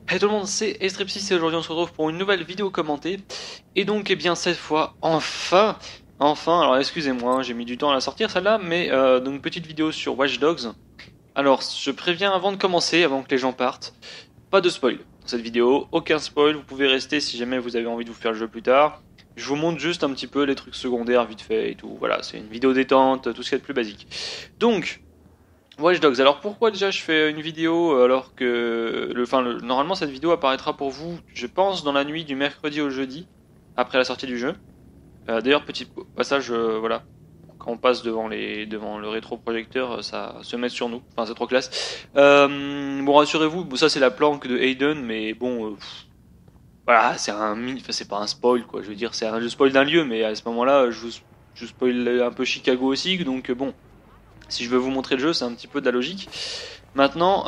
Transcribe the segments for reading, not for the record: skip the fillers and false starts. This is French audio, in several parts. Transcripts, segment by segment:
Hey tout le monde, c'est Estrepsis et aujourd'hui on se retrouve pour une nouvelle vidéo commentée. Et donc, eh bien, cette fois, enfin, alors excusez-moi, hein, j'ai mis du temps à la sortir celle-là, mais donc petite vidéo sur Watch Dogs. Alors, je préviens avant de commencer, avant que les gens partent, pas de spoil dans cette vidéo, aucun spoil, vous pouvez rester si jamais vous avez envie de vous faire le jeu plus tard. Je vous montre juste un petit peu les trucs secondaires vite fait et tout, voilà, c'est une vidéo détente, tout ce qu'il y a de plus basique. Donc, Watch Dogs. Alors pourquoi déjà je fais une vidéo alors que normalement cette vidéo apparaîtra pour vous, je pense, dans la nuit du mercredi au jeudi après la sortie du jeu. D'ailleurs petit passage, voilà, quand on passe devant le rétroprojecteur, ça se met sur nous. Enfin c'est trop classe. Bon rassurez-vous, ça c'est la planque de Hayden, mais bon. Voilà, c'est pas un spoil quoi. Je veux dire, c'est un spoil d'un lieu, mais à ce moment-là, je spoil un peu Chicago aussi, donc bon. Si je veux vous montrer le jeu, c'est un petit peu de la logique. Maintenant,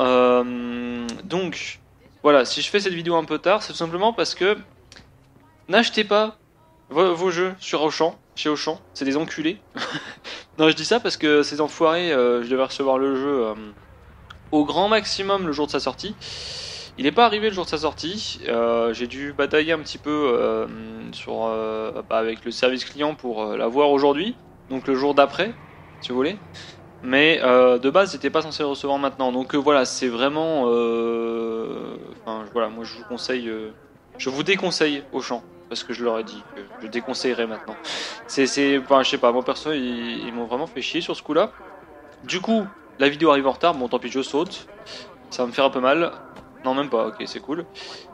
donc, voilà, si je fais cette vidéo un peu tard, c'est tout simplement parce que n'achetez pas vos jeux sur Auchan, chez Auchan, c'est des enculés. Non, je dis ça parce que ces enfoirés, je devais recevoir le jeu au grand maximum le jour de sa sortie. Il n'est pas arrivé le jour de sa sortie, j'ai dû batailler un petit peu avec le service client pour l'avoir aujourd'hui, donc le jour d'après, si vous voulez. Mais de base, j'étais pas censé le recevoir maintenant. Donc voilà, c'est vraiment. Voilà, moi je vous conseille. Je vous déconseille Auchan. Parce que je leur ai dit que je déconseillerais maintenant. Enfin, je sais pas, moi perso, ils m'ont vraiment fait chier sur ce coup-là. Du coup, la vidéo arrive en retard. Bon, tant pis, je saute. Ça va me faire un peu mal. Non, même pas, ok, c'est cool.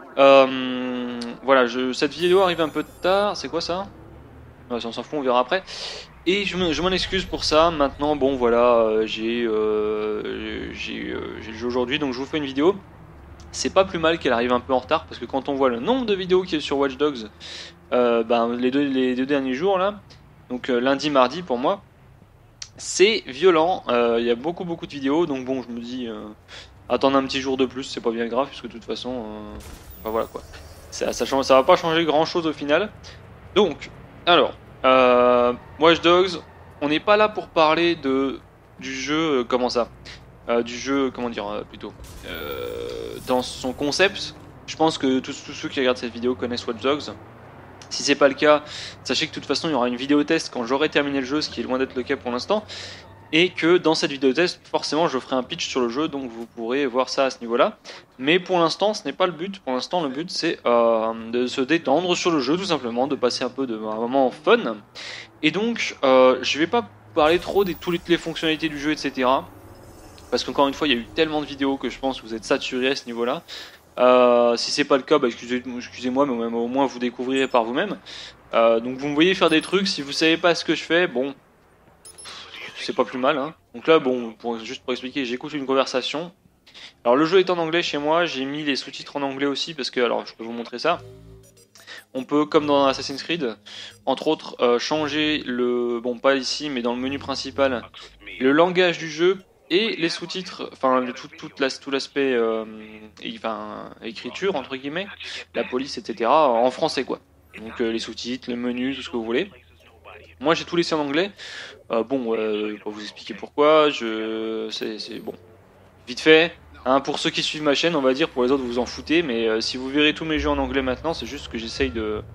Voilà, cette vidéo arrive un peu tard. C'est quoi ça? Ouais, on s'en fout, on verra après. Et je m'en excuse pour ça. Maintenant, bon voilà, j'ai le jeu aujourd'hui, donc je vous fais une vidéo. C'est pas plus mal qu'elle arrive un peu en retard, parce que quand on voit le nombre de vidéos qui est sur Watch Dogs, les deux derniers jours là, donc lundi, mardi pour moi, c'est violent. Il y a beaucoup de vidéos, donc bon, je me dis, attendre un petit jour de plus, c'est pas bien grave, puisque de toute façon, voilà quoi. Ça va pas changer grand chose au final. Donc, alors, Watch Dogs, on n'est pas là pour parler du jeu, comment ça du jeu, comment dire, plutôt, dans son concept. Je pense que tous ceux qui regardent cette vidéo connaissent Watch Dogs. Si c'est pas le cas, sachez que de toute façon il y aura une vidéo test quand j'aurai terminé le jeu, ce qui est loin d'être le cas pour l'instant. Et que dans cette vidéo test, forcément, je ferai un pitch sur le jeu, donc vous pourrez voir ça à ce niveau-là. Mais pour l'instant, ce n'est pas le but. Pour l'instant, le but, c'est de se détendre sur le jeu, tout simplement, de passer un peu un moment fun. Et donc, je vais pas parler trop de toutes les fonctionnalités du jeu, etc. Parce qu'encore une fois, il y a eu tellement de vidéos que je pense que vous êtes saturés à ce niveau-là. Si c'est pas le cas, bah excusez-moi, mais au moins vous découvrirez par vous-même. Donc vous me voyez faire des trucs, si vous savez pas ce que je fais, bon, c'est pas plus mal, hein. Donc là, bon, juste pour expliquer, j'écoute une conversation. Alors le jeu est en anglais chez moi, j'ai mis les sous-titres en anglais aussi parce que, alors je peux vous montrer ça. On peut, comme dans Assassin's Creed, entre autres, changer bon pas ici, mais dans le menu principal, le langage du jeu et les sous-titres, enfin tout l'aspect, écriture entre guillemets, la police, etc. en français quoi. Donc les sous-titres, le menu, tout ce que vous voulez. Moi j'ai tout laissé en anglais. Pour vous expliquer pourquoi, c'est bon, vite fait. Hein, pour ceux qui suivent ma chaîne, on va dire, pour les autres vous en foutez, mais si vous verrez tous mes jeux en anglais maintenant, c'est juste que j'essaye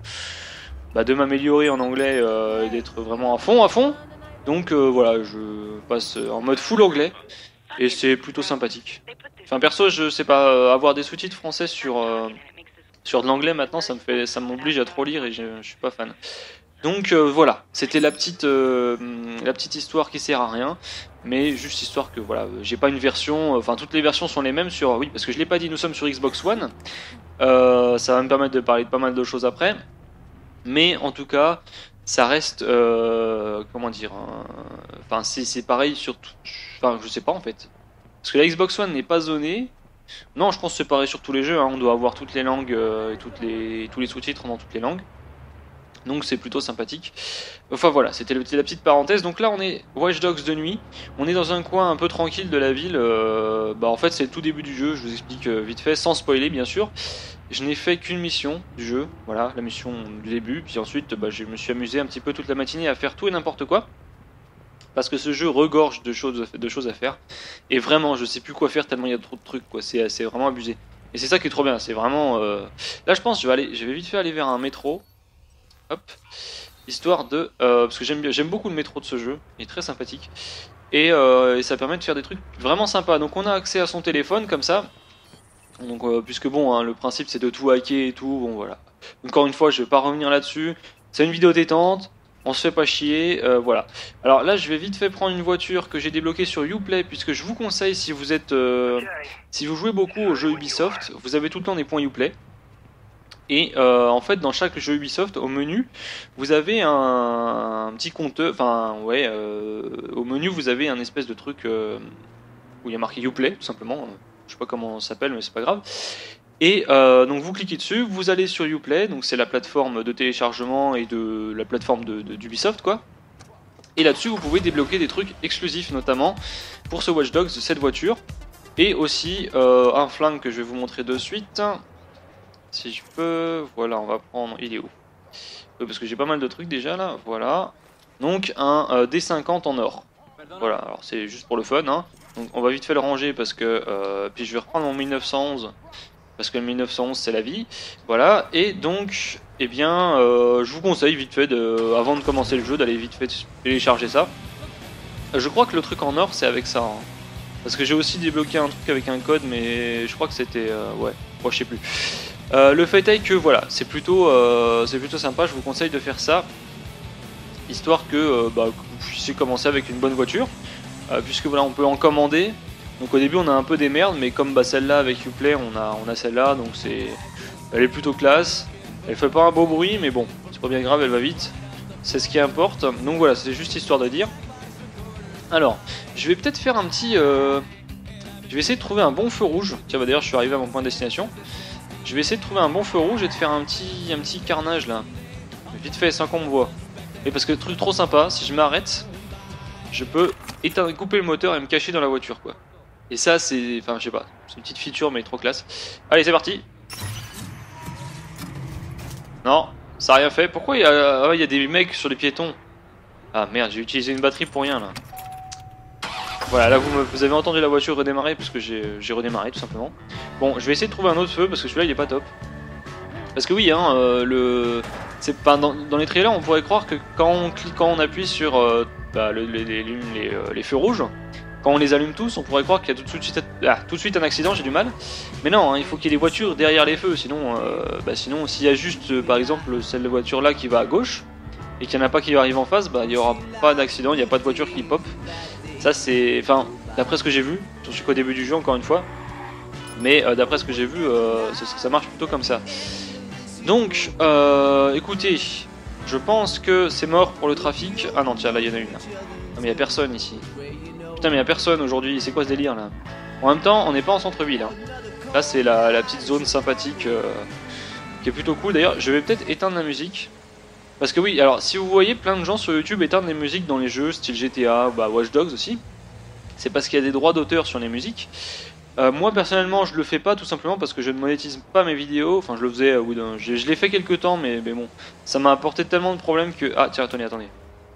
de m'améliorer en anglais et d'être vraiment à fond. Donc voilà, je passe en mode full anglais et c'est plutôt sympathique. Enfin perso, je sais pas, avoir des sous-titres français sur de l'anglais maintenant, ça m'oblige à trop lire et je suis pas fan. Donc voilà, c'était la petite histoire qui sert à rien, mais juste histoire que voilà, j'ai pas une version, enfin toutes les versions sont les mêmes sur, oui, parce que je l'ai pas dit, nous sommes sur Xbox One, ça va me permettre de parler de pas mal de choses après, mais en tout cas, ça reste, comment dire, enfin c'est pareil sur tout, enfin je sais pas en fait, parce que la Xbox One n'est pas zonée. Non, je pense que c'est pareil sur tous les jeux, hein. On doit avoir toutes les langues et tous les sous-titres dans toutes les langues. Donc c'est plutôt sympathique. Enfin voilà, c'était la petite parenthèse. Donc là on est Watch Dogs de nuit. On est dans un coin un peu tranquille de la ville. En fait c'est le tout début du jeu, je vous explique vite fait, sans spoiler bien sûr. Je n'ai fait qu'une mission du jeu, voilà, la mission du début. Puis ensuite je me suis amusé un petit peu toute la matinée à faire tout et n'importe quoi. Parce que ce jeu regorge de choses à faire. Et vraiment je sais plus quoi faire tellement il y a trop de trucs quoi, c'est vraiment abusé. Et c'est ça qui est trop bien, c'est vraiment... Là je pense je vais vite fait aller vers un métro. Hop. Histoire de... parce que j'aime beaucoup le métro de ce jeu, il est très sympathique. Et ça permet de faire des trucs vraiment sympas. Donc on a accès à son téléphone comme ça. Donc puisque bon, hein, le principe c'est de tout hacker et tout, bon voilà. Encore une fois, je vais pas revenir là-dessus. C'est une vidéo détente, on se fait pas chier, voilà. Alors là, je vais vite fait prendre une voiture que j'ai débloquée sur Uplay, puisque je vous conseille si vous êtes, si vous jouez beaucoup aux jeux Ubisoft, vous avez tout le temps des points Uplay. Et en fait, dans chaque jeu Ubisoft, au menu, vous avez un petit compteur, enfin ouais, au menu vous avez un espèce de truc où il y a marqué Uplay, tout simplement. Je sais pas comment ça s'appelle, mais c'est pas grave. Et donc vous cliquez dessus, vous allez sur Uplay, donc c'est la plateforme de téléchargement et de la plateforme d'Ubisoft quoi. Et là-dessus vous pouvez débloquer des trucs exclusifs, notamment pour ce Watch Dogs, cette voiture. Et aussi un flingue que je vais vous montrer de suite. Si je peux, voilà, on va prendre, il est où? Oui, parce que j'ai pas mal de trucs déjà là, voilà. Donc un D50 en or. Voilà, alors c'est juste pour le fun, hein. Donc on va vite fait le ranger parce que... puis je vais reprendre mon 1911. Parce que le 1911 c'est la vie. Voilà, et donc, eh bien, je vous conseille vite fait, avant de commencer le jeu, d'aller vite fait télécharger ça. Je crois que le truc en or c'est avec ça. Hein. Parce que j'ai aussi débloqué un truc avec un code, mais je crois que c'était... ouais, moi je sais plus. Le fait est que voilà, c'est plutôt sympa, je vous conseille de faire ça. Histoire que, que vous puissiez commencer avec une bonne voiture. Puisque voilà, on peut en commander. Donc au début on a un peu des merdes, mais comme celle-là avec Uplay, on a celle-là, donc elle est plutôt classe. Elle fait pas un beau bruit, mais bon, c'est pas bien grave, elle va vite. C'est ce qui importe. Donc voilà, c'est juste histoire de dire. Alors, je vais peut-être faire un petit... je vais essayer de trouver un bon feu rouge. Tiens, bah d'ailleurs je suis arrivé à mon point de destination. Je vais essayer de trouver un bon feu rouge et de faire un petit carnage là. Vite fait, sans qu'on me voit. Et parce que le truc trop sympa, si je m'arrête, je peux couper le moteur et me cacher dans la voiture quoi. Et ça c'est, enfin je sais pas, c'est une petite feature mais trop classe. Allez c'est parti. Non, ça a rien fait. Pourquoi il y a des mecs sur les piétons? Ah merde, j'ai utilisé une batterie pour rien là. Voilà, là vous avez entendu la voiture redémarrer parce que j'ai redémarré tout simplement. Bon, je vais essayer de trouver un autre feu parce que celui-là il est pas top. Parce que oui, hein, c'est pas dans les trailers on pourrait croire que quand on appuie sur les feux rouges, quand on les allume tous, on pourrait croire qu'il y a tout de suite un accident, j'ai du mal. Mais non, hein, il faut qu'il y ait des voitures derrière les feux, sinon s'il y a juste par exemple celle de voiture là qui va à gauche et qu'il n'y en a pas qui arrive en face, il n'y aura pas d'accident, il n'y a pas de voiture qui pop. Ça c'est, enfin, d'après ce que j'ai vu, je suis qu'au début du jeu encore une fois, mais d'après ce que j'ai vu, ça marche plutôt comme ça. Donc, écoutez, je pense que c'est mort pour le trafic. Ah non, tiens, là il y en a une. Là. Non, mais il n'y a personne ici. Putain, mais il n'y a personne aujourd'hui, c'est quoi ce délire là? En même temps, on n'est pas en centre-ville. Hein. Là, c'est la petite zone sympathique qui est plutôt cool. D'ailleurs, je vais peut-être éteindre la musique. Parce que oui, alors si vous voyez plein de gens sur YouTube éteindre les musiques dans les jeux, style GTA, Watch Dogs aussi, c'est parce qu'il y a des droits d'auteur sur les musiques. Moi personnellement je le fais pas tout simplement parce que je ne monétise pas mes vidéos, enfin je le faisais je l'ai fait quelques temps mais bon, ça m'a apporté tellement de problèmes que... Ah tiens attendez.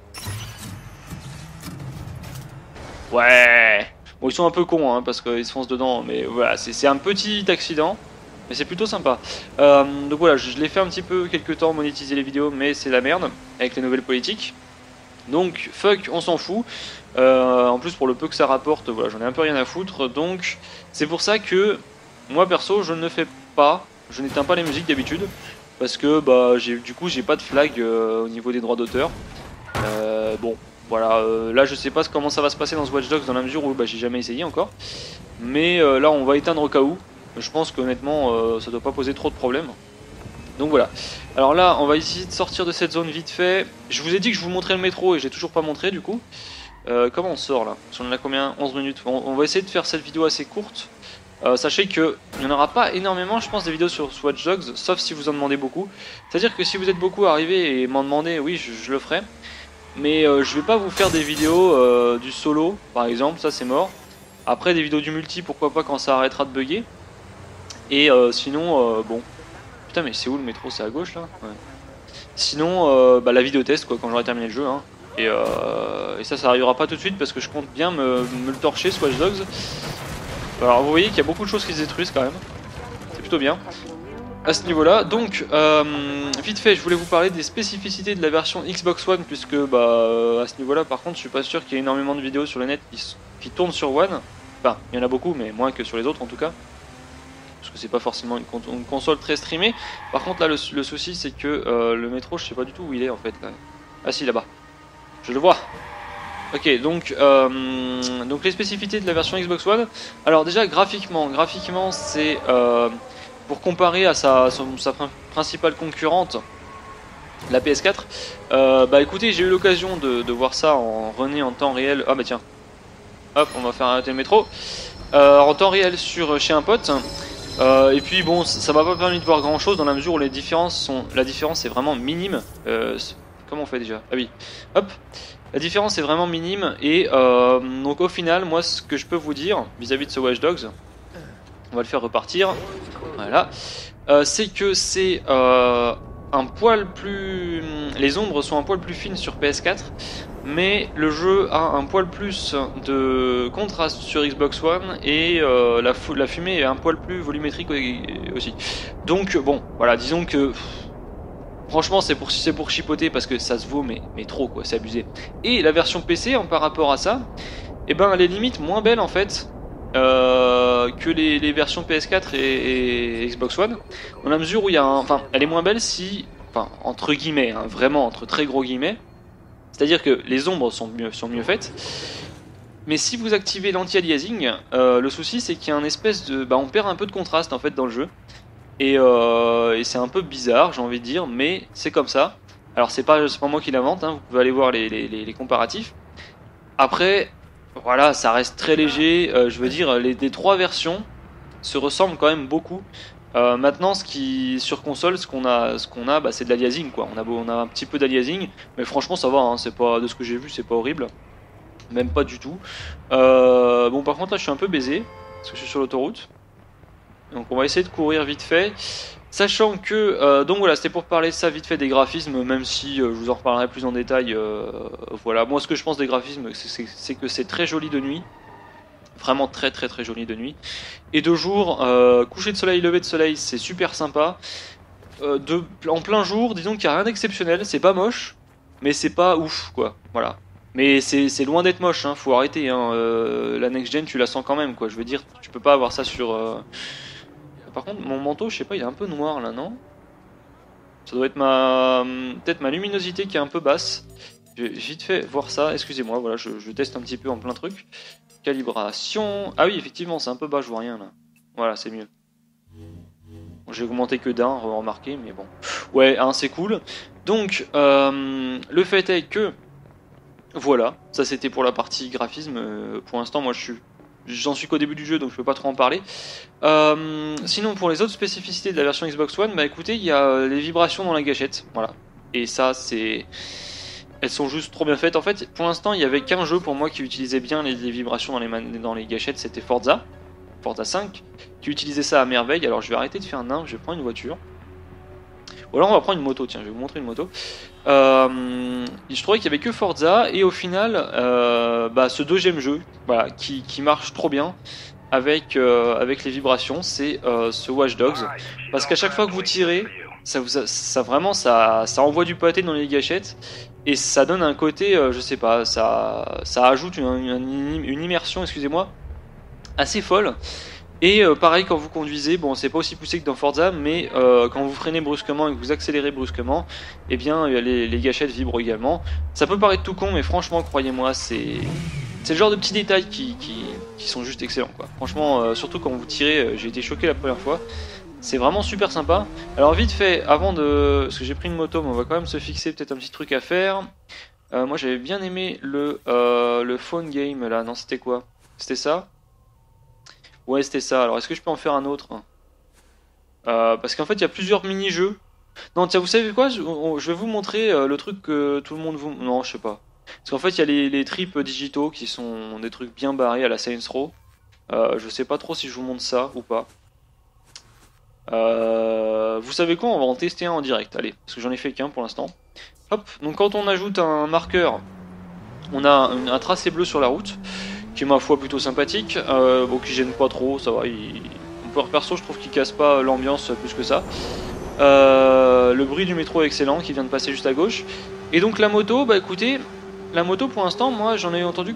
Ouais. Bon ils sont un peu cons hein, parce qu'ils se foncent dedans mais voilà, c'est un petit accident. Mais c'est plutôt sympa. Donc voilà, je l'ai fait un petit peu quelques temps, monétiser les vidéos, mais c'est la merde avec les nouvelles politiques. Donc fuck, on s'en fout. En plus pour le peu que ça rapporte, voilà, j'en ai un peu rien à foutre. Donc c'est pour ça que moi perso je ne fais pas, je n'éteins pas les musiques d'habitude. Parce que du coup j'ai pas de flag au niveau des droits d'auteur. Bon voilà, là je sais pas comment ça va se passer dans ce Watch Dogs dans la mesure où j'ai jamais essayé encore. Mais là on va éteindre au cas où. Je pense qu'honnêtement ça doit pas poser trop de problèmes. Donc voilà. Alors là on va essayer de sortir de cette zone vite fait. Je vous ai dit que je vous montrais le métro et j'ai toujours pas montré du coup. Comment on sort là? On en a combien? 11 minutes. On va essayer de faire cette vidéo assez courte. Sachez qu'il n'y en aura pas énormément je pense des vidéos sur Watch Dogs, sauf si vous en demandez beaucoup. C'est à dire que si vous êtes beaucoup arrivés et m'en demandez, oui je le ferai. Mais je vais pas vous faire des vidéos du solo par exemple, ça c'est mort. Après des vidéos du multi pourquoi pas quand ça arrêtera de bugger. Et sinon bon. Putain mais c'est où le métro? C'est à gauche là ouais. Sinon la vidéo test quoi quand j'aurai terminé le jeu hein. Et ça arrivera pas tout de suite parce que je compte bien me le torcher ce Watch Dogs. Alors vous voyez qu'il y a beaucoup de choses qui se détruisent quand même. plutôt bien à ce niveau-là. Donc, vite fait, je voulais vous parler des spécificités de la version Xbox One, puisque à ce niveau-là, par contre, je suis pas sûr qu'il y ait énormément de vidéos sur le net qui tournent sur One. Enfin, il y en a beaucoup, mais moins que sur les autres en tout cas. Parce que c'est pas forcément une console très streamée. Par contre, là, le souci, c'est que le métro, je sais pas du tout où il est en fait. Là. Ah si, là-bas. Je le vois. Ok, donc les spécificités de la version Xbox One. Alors déjà, graphiquement c'est pour comparer à sa principale concurrente, la PS4. Écoutez, j'ai eu l'occasion de voir ça en en temps réel. Ah bah tiens, hop, on va faire arrêter le métro. En temps réel chez un pote. Et puis bon, ça m'a pas permis de voir grand chose dans la mesure où la différence est vraiment minime. Comment on fait déjà? Ah oui, hop. La différence est vraiment minime et donc au final, moi ce que je peux vous dire vis-à-vis de ce Watch Dogs, on va le faire repartir, voilà, c'est que c'est un poil plus... Les ombres sont un poil plus fines sur PS4, mais le jeu a un poil plus de contraste sur Xbox One et la fumée est un poil plus volumétrique aussi. Donc bon, voilà, disons que... Franchement, c'est pour chipoter parce que ça se vaut, mais trop quoi, c'est abusé. Et la version PC, par rapport à ça, eh ben, elle est limite moins belle en fait que les versions PS4 et Xbox One, dans la mesure où il y a enfin, elle est moins belle si, enfin, entre guillemets, hein, vraiment entre très gros guillemets, c'est-à-dire que les ombres sont mieux faites. Mais si vous activez l'anti-aliasing, le souci c'est qu'il y a un espèce de, on perd un peu de contraste en fait dans le jeu. Et c'est un peu bizarre, j'ai envie de dire, mais c'est comme ça. Alors c'est pas moi qui l'invente, hein, vous pouvez aller voir les comparatifs. Après, voilà, ça reste très léger. Je veux dire, les trois versions se ressemblent quand même beaucoup. Maintenant, sur console, ce qu'on a, c'est de l'aliasing, quoi. On a un petit peu d'aliasing, mais franchement, ça va. Hein, c'est pas, de ce que j'ai vu, c'est pas horrible, même pas du tout. Bon, par contre, là, je suis un peu baisé parce que je suis sur l'autoroute. Donc on va essayer de courir vite fait, sachant que, donc voilà, c'était pour parler de ça vite fait des graphismes, même si je vous en reparlerai plus en détail, voilà, moi ce que je pense des graphismes, c'est que c'est très joli de nuit, vraiment très joli de nuit, et de jour, coucher de soleil, lever de soleil, c'est super sympa, en plein jour, disons qu'il n'y a rien d'exceptionnel, c'est pas moche, mais c'est pas ouf, quoi, voilà. Mais c'est loin d'être moche, hein, faut arrêter, hein, la next-gen tu la sens quand même, quoi, je veux dire, tu peux pas avoir ça sur... Par contre, mon manteau, je sais pas, il est un peu noir là, non? Ça doit être peut-être ma luminosité qui est un peu basse. Je vais vite fait voir ça, excusez-moi, voilà, je teste un petit peu en plein truc. Calibration... Ah oui, effectivement, c'est un peu bas, je vois rien là. Voilà, c'est mieux. Bon, j'ai augmenté que d'un, remarqué, mais bon. Ouais, hein, c'est cool. Donc, le fait est que... Voilà, ça c'était pour la partie graphisme. Pour l'instant, moi j'en suis qu'au début du jeu, donc je peux pas trop en parler. Sinon, pour les autres spécificités de la version Xbox One, écoutez, il y a les vibrations dans la gâchette, voilà. Et ça, elles sont juste trop bien faites. En fait, pour l'instant, il y avait qu'un jeu pour moi qui utilisait bien les vibrations dans les gâchettes, c'était Forza 5, qui utilisait ça à merveille. Alors, je vais arrêter de faire un je vais prendre une voiture. Ou alors on va prendre une moto, tiens, je vais vous montrer une moto. Je trouvais qu'il n'y avait que Forza, et au final, ce deuxième jeu, voilà, qui marche trop bien avec les vibrations, c'est ce Watch Dogs. Parce qu'à chaque fois que vous tirez, ça envoie du pâté dans les gâchettes, et ça donne un côté, je sais pas, ça ajoute une immersion, excusez-moi, assez folle. Et pareil quand vous conduisez, bon c'est pas aussi poussé que dans Forza, mais quand vous freinez brusquement et que vous accélérez brusquement, eh bien les gâchettes vibrent également. Ça peut paraître tout con, mais franchement croyez-moi, c'est le genre de petits détails qui sont juste excellents, quoi. Franchement, surtout quand vous tirez, j'ai été choqué la première fois. C'est vraiment super sympa. Alors vite fait, parce que j'ai pris une moto, mais on va quand même se fixer peut-être un petit truc à faire. Moi j'avais bien aimé le phone game là, non c'était quoi? C'était ça? Ouais, c'était ça. Alors, est-ce que je peux en faire un autre? Parce qu'en fait, il y a plusieurs mini-jeux. Non, tiens, vous savez quoi? Je vais vous montrer le truc que tout le monde vous... Non, je sais pas. Parce qu'en fait, il y a les trips digitaux qui sont des trucs bien barrés à la Saints Row. Je sais pas trop si je vous montre ça ou pas. Vous savez quoi? On va en tester un en direct. Allez, parce que j'en ai fait qu'un pour l'instant. Hop, donc quand on ajoute un marqueur, on a un tracé bleu sur la route, qui est ma foi plutôt sympathique, bon, qui gêne pas trop, ça va, Pour perso, je trouve qu'il casse pas l'ambiance plus que ça. Le bruit du métro est excellent, qui vient de passer juste à gauche. Et donc la moto, bah écoutez, la moto pour l'instant, moi j'en ai entendu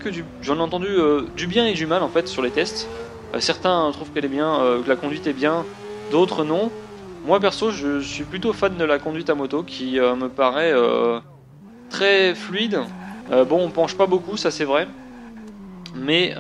du bien et du mal en fait sur les tests. Certains trouvent qu'elle est bien, que la conduite est bien, d'autres non. Moi perso, je suis plutôt fan de la conduite à moto, qui me paraît très fluide. Bon, on penche pas beaucoup, ça c'est vrai. Mais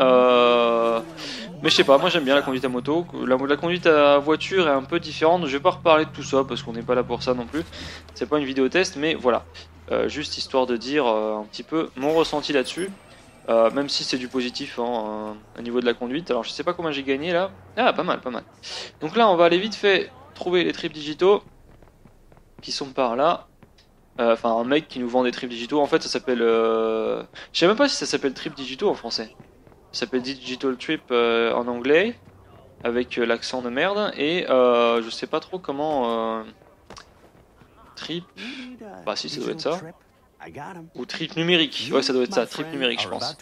je sais pas, moi j'aime bien la conduite à moto. La conduite à voiture est un peu différente. Je vais pas reparler de tout ça parce qu'on n'est pas là pour ça non plus. C'est pas une vidéo test, mais voilà. Juste histoire de dire un petit peu mon ressenti là-dessus. Même si c'est du positif hein, au niveau de la conduite. Alors je sais pas combien j'ai gagné là. Ah, pas mal, pas mal. Donc là, on va aller vite fait trouver les trips digitaux qui sont par là. Enfin, un mec qui nous vend des trips digitaux. En fait, ça s'appelle. Je sais même pas si ça s'appelle trip digitaux en français. Ça s'appelle Digital Trip en anglais, avec l'accent de merde. Et je sais pas trop comment. Trip. Bah, si, ça doit être ça. Ou trip numérique. Ouais, ça doit être ça. Trip numérique, je pense.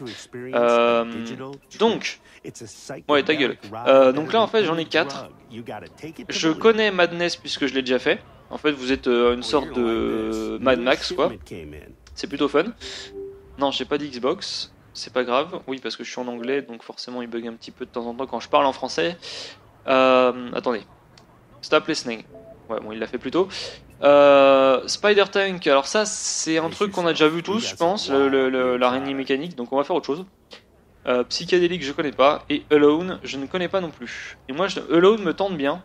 Donc. Ouais, ta gueule. Donc là, en fait, j'en ai 4. Je connais Madness puisque je l'ai déjà fait. En fait, vous êtes une sorte de Mad Max, quoi. C'est plutôt fun. Non, j'ai pas d'Xbox. C'est pas grave. Oui, parce que je suis en anglais, donc forcément, il bug un petit peu de temps en temps quand je parle en français. Attendez. Stop listening. Ouais, bon, il l'a fait plus tôt. Spider Tank. Alors ça, c'est un truc qu'on a déjà vu tous, je pense. L'araignée mécanique. Donc on va faire autre chose. Psychédélique, je connais pas. Et Alone, je ne connais pas non plus. Et moi, Alone me tente bien.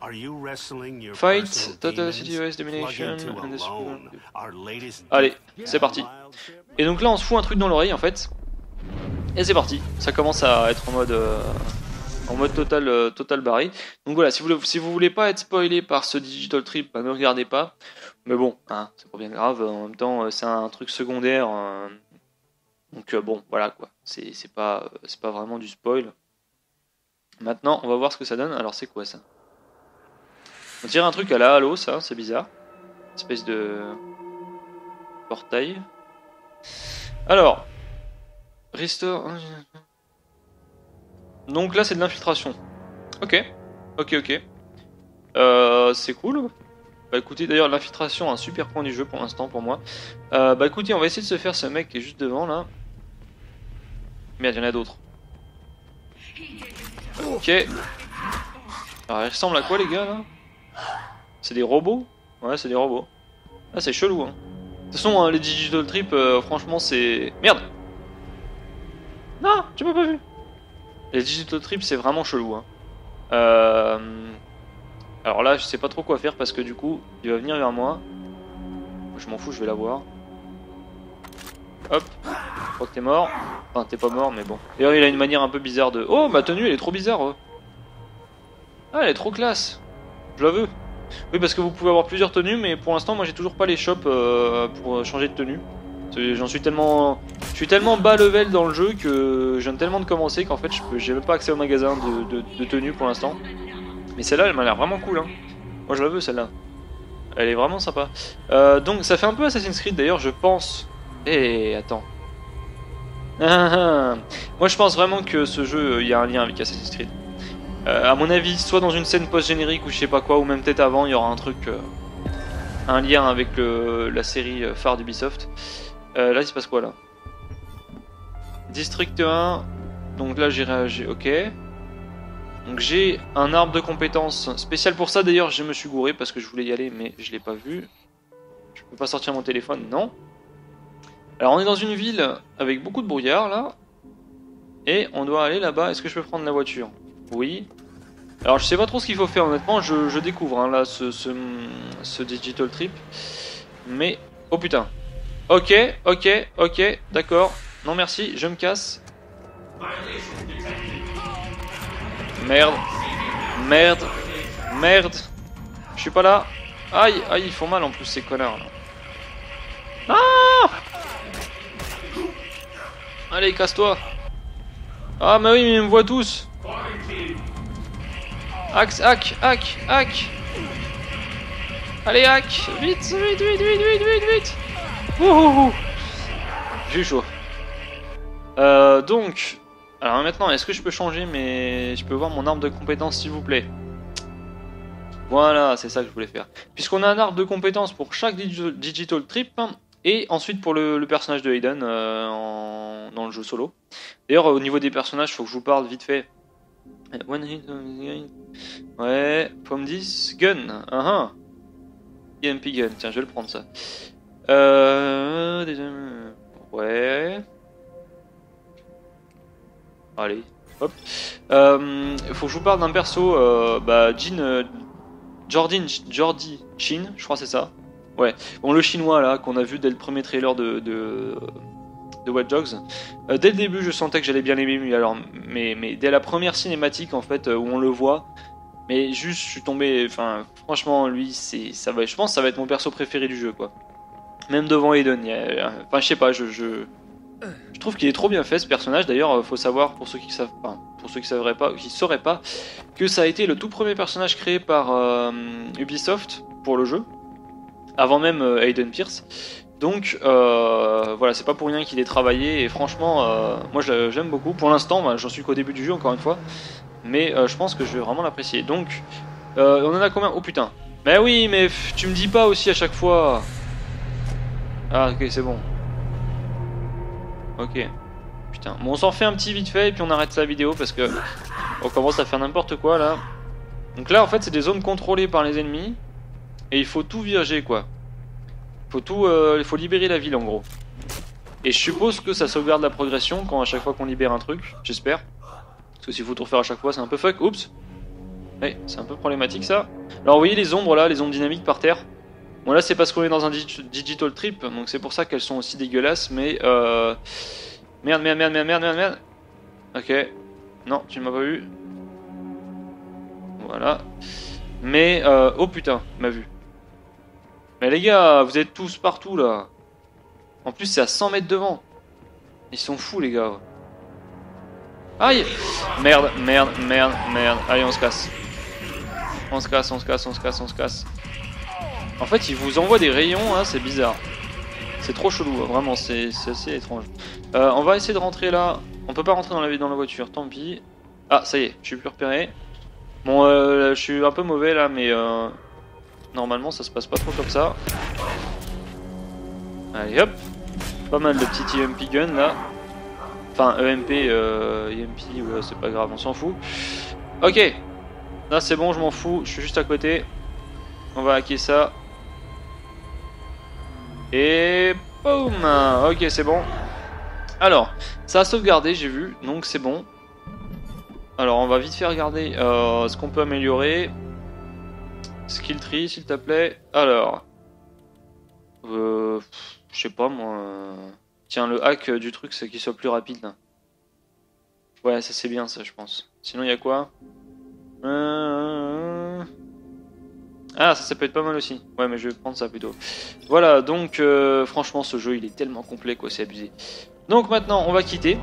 Fight, Total City OS Domination. Allez, c'est parti. Et donc là, on se fout un truc dans l'oreille en fait. Et c'est parti. Ça commence à être en mode total barré. Donc voilà, si vous voulez pas être spoilé par ce Digital Trip, bah, ne regardez pas. Mais bon, hein, c'est pas bien grave. En même temps, c'est un truc secondaire. Donc bon, voilà quoi, c'est pas vraiment du spoil. Maintenant, on va voir ce que ça donne. Alors c'est quoi ça? On dirait un truc à la Halo, ça, c'est bizarre. Espèce de portail. Alors, restore. Donc là, c'est de l'infiltration. Ok. C'est cool. Bah écoutez, d'ailleurs, l'infiltration, un super point du jeu pour l'instant pour moi. Bah écoutez, on va essayer de se faire ce mec qui est juste devant là. Merde, il y en a d'autres. Ok. Alors, il ressemble à quoi les gars là? C'est des robots? Ouais, c'est des robots. Ah, c'est chelou hein. De toute façon, hein, les Digital Trip, franchement, c'est. Merde! Non, tu m'as pas vu! Les Digital Trip, c'est vraiment chelou hein. Alors là, je sais pas trop quoi faire parce que du coup, il va venir vers moi. Je m'en fous, je vais l'avoir. Hop, je crois que t'es mort. Enfin, t'es pas mort, mais bon. D'ailleurs, il a une manière un peu bizarre de. Oh, ma tenue, elle est trop bizarre. Ah, elle est trop classe. Je la veux. Oui, parce que vous pouvez avoir plusieurs tenues, mais pour l'instant, moi, j'ai toujours pas les shops pour changer de tenue. J'en suis tellement. Je suis tellement bas level dans le jeu que je viens tellement de commencer qu'en fait, j'ai même pas accès au magasin de tenues pour l'instant. Mais celle-là, elle m'a l'air vraiment cool. Hein. Moi, je la veux, celle-là. Elle est vraiment sympa. Donc, ça fait un peu Assassin's Creed, d'ailleurs, je pense. Eh, attends. Moi, je pense vraiment que ce jeu, il y a un lien avec Assassin's Creed. À mon avis, soit dans une scène post-générique ou je sais pas quoi, ou même peut-être avant, il y aura un truc, un lien avec la série phare d'Ubisoft. Là, il se passe quoi là? District 1. Donc là, j'ai réagi. Ok. Donc j'ai un arbre de compétences spécial pour ça. D'ailleurs, je me suis gouré parce que je voulais y aller, mais je l'ai pas vu. Je peux pas sortir mon téléphone, non. Alors on est dans une ville avec beaucoup de brouillard là. Et on doit aller là-bas. Est-ce que je peux prendre la voiture? Oui. Alors je sais pas trop ce qu'il faut faire honnêtement. Je découvre hein, là ce Digital Trip. Mais... Oh putain. Ok, d'accord. Non merci, je me casse. Merde. Je suis pas là. Aïe, ils font mal en plus ces connards là. Ah! Allez, casse-toi. Ah mais oui, mais ils me voient tous. Hack. Allez, hack. Vite. Ouh. J'ai eu chaud. Donc... Alors maintenant, est-ce que je peux changer je peux voir mon arbre de compétences s'il vous plaît? Voilà, c'est ça que je voulais faire. Puisqu'on a un arbre de compétences pour chaque Digital Trip, et ensuite pour le personnage de Hayden dans le jeu solo. D'ailleurs, au niveau des personnages, il faut que je vous parle vite fait. One hit, ouais, from this gun. EMP gun, tiens, je vais le prendre ça. Ouais. Allez, hop. Faut que je vous parle d'un perso, Jordi Chin, je crois que c'est ça. Ouais, bon, le chinois là, qu'on a vu dès le premier trailer de Watch Dogs. Dès le début, je sentais que j'allais bien l'aimer, mais dès la première cinématique en fait, où on le voit, mais juste, je suis tombé. Enfin, franchement, lui, je pense que ça va être mon perso préféré du jeu, quoi. Même devant Hayden. Enfin, je sais pas, je trouve qu'il est trop bien fait ce personnage. D'ailleurs, faut savoir pour ceux qui savent, pour ceux qui sauraient pas, que ça a été le tout premier personnage créé par Ubisoft pour le jeu, avant même Hayden Pierce. Donc voilà, c'est pas pour rien qu'il est travaillé et franchement, moi j'aime beaucoup. Pour l'instant, j'en suis qu'au début du jeu encore une fois, mais je pense que je vais vraiment l'apprécier. Donc on en a combien? Oh putain. Mais oui, mais tu me dis pas aussi à chaque fois. Ah ok, c'est bon. Ok. Putain. Bon, on s'en fait un petit vite fait et puis on arrête la vidéo parce que on commence à faire n'importe quoi là. Donc là en fait c'est des zones contrôlées par les ennemis et il faut tout vierger quoi. Il faut libérer la ville en gros. Et je suppose que ça sauvegarde la progression quand à chaque fois qu'on libère un truc, j'espère. Parce que s'il faut tout refaire à chaque fois c'est un peu fuck. Oups. Ouais, c'est un peu problématique ça. Alors vous voyez les ombres là, les ombres dynamiques par terre. Bon là c'est parce qu'on est dans un digital trip, donc c'est pour ça qu'elles sont aussi dégueulasses, mais Merde. Ok. Non, tu ne m'as pas vu. Voilà. Mais, oh putain, m'a vu. Mais les gars, vous êtes tous partout là. En plus c'est à 100 mètres devant. Ils sont fous les gars. Aïe. Merde. Allez on se casse. On se casse. En fait ils vous envoient des rayons, hein, c'est bizarre. C'est trop chelou, vraiment, c'est assez étrange. On va essayer de rentrer là. On peut pas rentrer dans la voiture, tant pis. Ah, ça y est, je suis plus repéré. Bon, je suis un peu mauvais là, mais normalement ça se passe pas trop comme ça. Allez hop. Pas mal de petits EMP gun là. Enfin, EMP, EMP, c'est pas grave, on s'en fout. Ok. Là c'est bon, je m'en fous, je suis juste à côté. On va hacker ça. Et boum. Ok, c'est bon. Alors, ça a sauvegardé, j'ai vu, donc c'est bon. Alors, on va vite faire regarder ce qu'on peut améliorer. Skill tree, s'il te plaît. Alors, je sais pas moi. Tiens, le hack du truc, c'est qu'il soit plus rapide. Là. Ouais, ça c'est bien, ça, je pense. Sinon, il y a quoi? Ah, ça peut être pas mal aussi. Ouais, mais je vais prendre ça plutôt. Voilà, donc franchement, ce jeu, il est tellement complet, quoi, c'est abusé. Donc maintenant, on va quitter.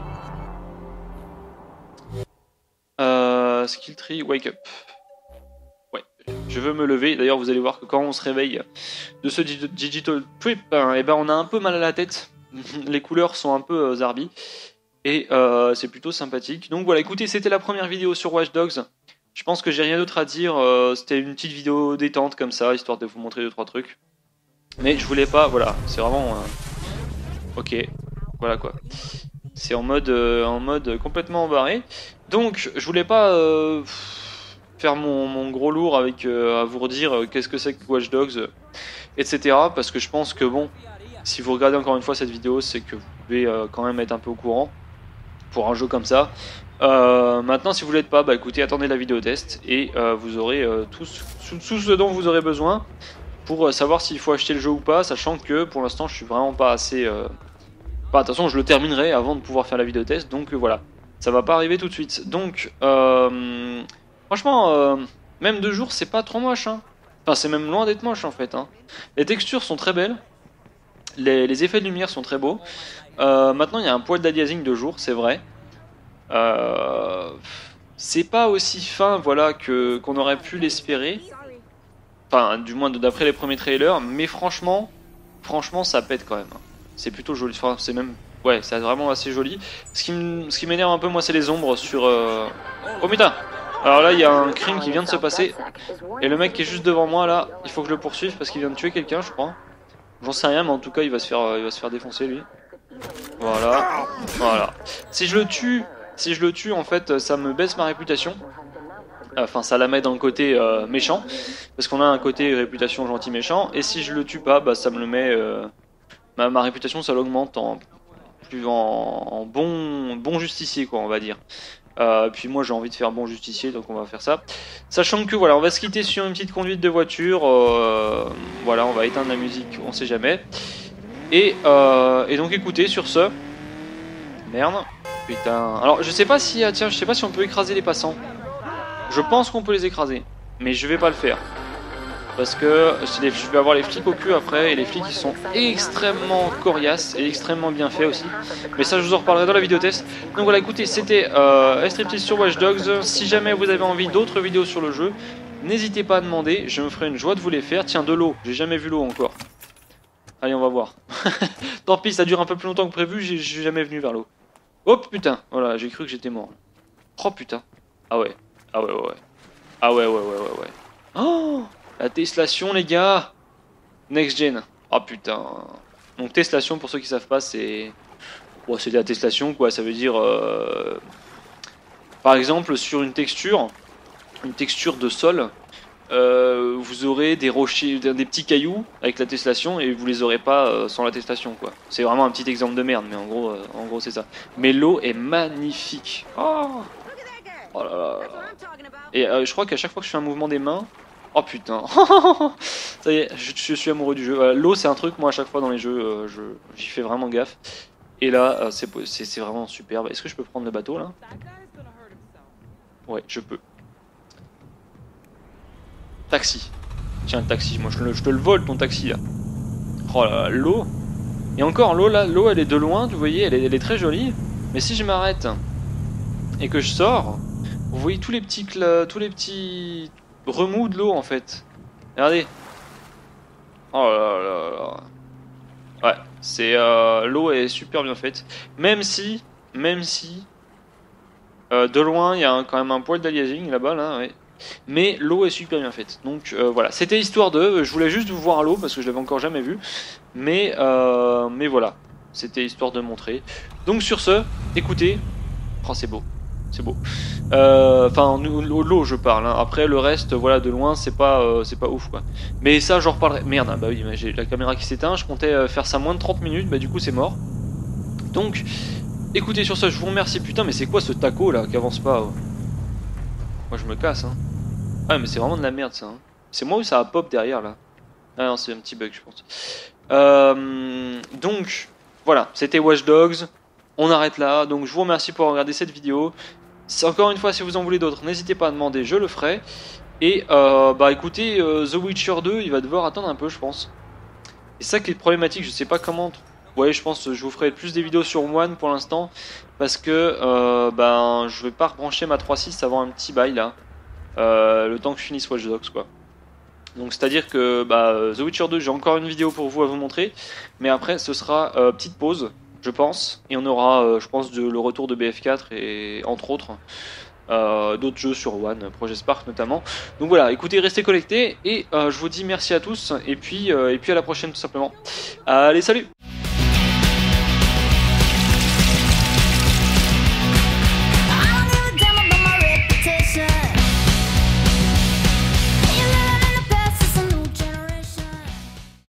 Skill tree, wake up. Ouais, je veux me lever. D'ailleurs, vous allez voir que quand on se réveille de ce digital trip, eh ben, on a un peu mal à la tête. Les couleurs sont un peu zarbi. Et c'est plutôt sympathique. Donc voilà, écoutez, c'était la première vidéo sur Watch Dogs. Je pense que j'ai rien d'autre à dire, c'était une petite vidéo détente comme ça, histoire de vous montrer 2-3 trucs. Mais je voulais pas, voilà, c'est vraiment... ok, voilà quoi. C'est en mode complètement embarré. Donc je voulais pas faire mon gros lourd avec à vous redire qu'est-ce que c'est que Watch Dogs, etc. Parce que je pense que bon, si vous regardez encore une fois cette vidéo, c'est que vous pouvez quand même être un peu au courant pour un jeu comme ça. Maintenant si vous l'êtes pas, bah écoutez, attendez la vidéo test et vous aurez tout ce dont vous aurez besoin pour savoir s'il faut acheter le jeu ou pas, sachant que pour l'instant je suis vraiment pas assez... de toute façon je le terminerai avant de pouvoir faire la vidéo test, donc voilà, ça va pas arriver tout de suite. Donc franchement, même 2 jours c'est pas trop moche, hein. Enfin c'est même loin d'être moche en fait, hein. Les textures sont très belles, les effets de lumière sont très beaux. Maintenant il y a un poil d'aliasing de jour, c'est vrai. C'est pas aussi fin, voilà, qu'on aurait pu l'espérer. Enfin, du moins d'après les premiers trailers, mais franchement ça pète quand même. C'est plutôt joli, enfin, c'est même... Ouais, c'est vraiment assez joli. Ce qui m'énerve un peu, moi, c'est les ombres sur... Oh putain! Alors là, il y a un crime qui vient de se passer. Et le mec qui est juste devant moi, là, il faut que je le poursuive parce qu'il vient de tuer quelqu'un, je crois. J'en sais rien, mais en tout cas, il va se faire défoncer, lui. Voilà. Voilà. Si je le tue, en fait, ça me baisse ma réputation. Enfin, ça la met dans le côté méchant. Parce qu'on a un côté réputation gentil-méchant. Et si je le tue pas, bah ça me le met... ma réputation, ça l'augmente en bon justicier, quoi, on va dire. Puis moi j'ai envie de faire bon justicier, donc on va faire ça. Sachant que voilà, on va se quitter sur une petite conduite de voiture. Voilà, on va éteindre la musique, on sait jamais. Et donc écoutez, sur ce... Merde. Putain. Alors je sais pas si... tiens, je sais pas si on peut écraser les passants. Je pense qu'on peut les écraser. Mais je vais pas le faire. Parce que je vais avoir les flics au cul après, et les flics ils sont extrêmement coriaces et extrêmement bien faits aussi. Mais ça je vous en reparlerai dans la vidéo test. Donc voilà, écoutez, c'était Striptease sur Watch Dogs. Si jamais vous avez envie d'autres vidéos sur le jeu, n'hésitez pas à demander, je me ferai une joie de vous les faire. Tiens, de l'eau, j'ai jamais vu l'eau encore. Allez, on va voir. Tant pis, ça dure un peu plus longtemps que prévu, j'ai jamais venu vers l'eau. Oh putain, voilà, j'ai cru que j'étais mort. Oh putain. Ah ouais, ah ouais, ouais, ouais. Ah ouais, ouais, ouais, ouais, ouais. Oh, la Teslation, les gars. Next gen. Oh putain. Donc Teslation, pour ceux qui savent pas, c'est... Bon, c'est de la Teslation, quoi. Ça veut dire... Par exemple, sur une texture de sol, vous aurez des rochers, des petits cailloux avec la Teslation, et vous les aurez pas sans la Teslation, quoi. C'est vraiment un petit exemple de merde, mais en gros c'est ça. Mais l'eau est magnifique. Oh, oh là là. Et je crois qu'à chaque fois que je fais un mouvement des mains... Oh putain. Ça y est, je suis amoureux du jeu. L'eau c'est un truc, moi à chaque fois dans les jeux, j'y fais vraiment gaffe. Et là, c'est vraiment superbe. Est-ce que je peux prendre le bateau là? Ouais, je peux. Taxi. Tiens, le taxi, moi je te le vole ton taxi là. Oh là là, l'eau. Et encore, l'eau là, l'eau elle est de loin, vous voyez, elle est très jolie. Mais si je m'arrête et que je sors, vous voyez tous les petits remous de l'eau en fait. Regardez. Oh là là là. Ouais, c'est l'eau est super bien faite. Même si de loin il y a quand même un poil d'aliasing là-bas là, ouais. Mais l'eau est super bien faite. Donc voilà, c'était histoire de. Je voulais juste vous voir l'eau parce que je l'avais encore jamais vu. Mais voilà, c'était histoire de montrer. Donc sur ce, écoutez. Oh c'est beau. C'est beau. Enfin, l'eau je parle. Hein. Après le reste, voilà, de loin, c'est pas ouf quoi. Mais ça, j'en reparlerai. Merde, hein, bah oui, j'ai la caméra qui s'éteint. Je comptais faire ça moins de 30 minutes, bah du coup c'est mort. Donc, écoutez, sur ça, je vous remercie. Putain, mais c'est quoi ce taco là qui avance pas? Moi je me casse. Hein. Ah, mais c'est vraiment de la merde ça. Hein. C'est moi ou ça a pop derrière là? Ah non, c'est un petit bug, je pense. Donc, voilà, c'était Watch Dogs. On arrête là. Donc, je vous remercie pour regarder cette vidéo. Encore une fois, si vous en voulez d'autres, n'hésitez pas à demander, je le ferai. Et bah écoutez, The Witcher 2, il va devoir attendre un peu, je pense. Et ça qui est problématique, je sais pas comment. Ouais, je pense que je vous ferai plus des vidéos sur One pour l'instant. Parce que ben, je vais pas rebrancher ma 3.6 avant un petit bail là. Le temps que je finisse Watch Dogs, quoi. Donc c'est à dire que bah, The Witcher 2, j'ai encore une vidéo pour vous à vous montrer. Mais après, ce sera petite pause, je pense, et on aura, je pense, le retour de BF4 et entre autres d'autres jeux sur One, Projet Spark notamment. Donc voilà, écoutez, restez connectés et je vous dis merci à tous et puis à la prochaine tout simplement. Allez, salut!